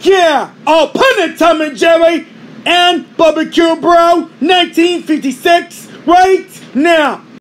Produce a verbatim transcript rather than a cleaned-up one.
Yeah, I'll put it, Tom and Jerry and Barbecue Bro nineteen fifty-six right now.